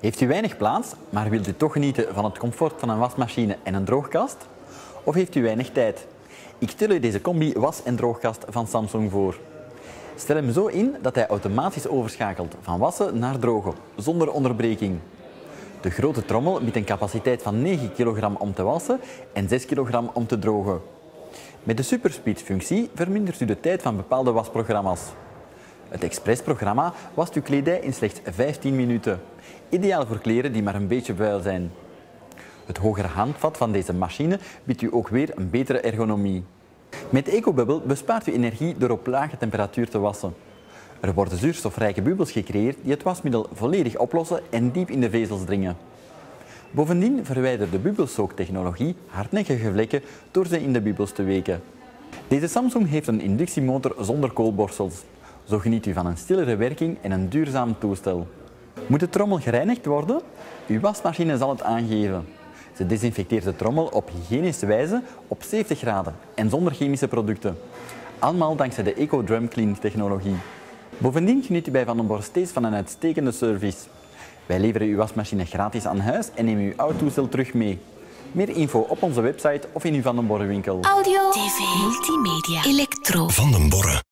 Heeft u weinig plaats, maar wilt u toch genieten van het comfort van een wasmachine en een droogkast? Of heeft u weinig tijd? Ik stel u deze combi was- en droogkast van Samsung voor. Stel hem zo in dat hij automatisch overschakelt van wassen naar drogen, zonder onderbreking. De grote trommel biedt een capaciteit van 9 kg om te wassen en 6 kg om te drogen. Met de Superspeed-functie vermindert u de tijd van bepaalde wasprogramma's. Het Express-programma wast uw kledij in slechts 15 minuten. Ideaal voor kleren die maar een beetje vuil zijn. Het hogere handvat van deze machine biedt u ook weer een betere ergonomie. Met EcoBubble bespaart u energie door op lage temperatuur te wassen. Er worden zuurstofrijke bubbels gecreëerd die het wasmiddel volledig oplossen en diep in de vezels dringen. Bovendien verwijdert de bubbelsoogtechnologie hardnekkige vlekken door ze in de bubbels te weken. Deze Samsung heeft een inductiemotor zonder koolborstels. Zo geniet u van een stillere werking en een duurzaam toestel. Moet de trommel gereinigd worden? Uw wasmachine zal het aangeven. Ze desinfecteert de trommel op hygiënische wijze op 70 graden en zonder chemische producten. Allemaal dankzij de EcoDrum Clean technologie. Bovendien geniet u bij Van den Borre steeds van een uitstekende service. Wij leveren uw wasmachine gratis aan huis en nemen uw oud toestel terug mee. Meer info op onze website of in uw Van den Borre winkel. Audio, TV, multimedia, elektro. Van den Borre.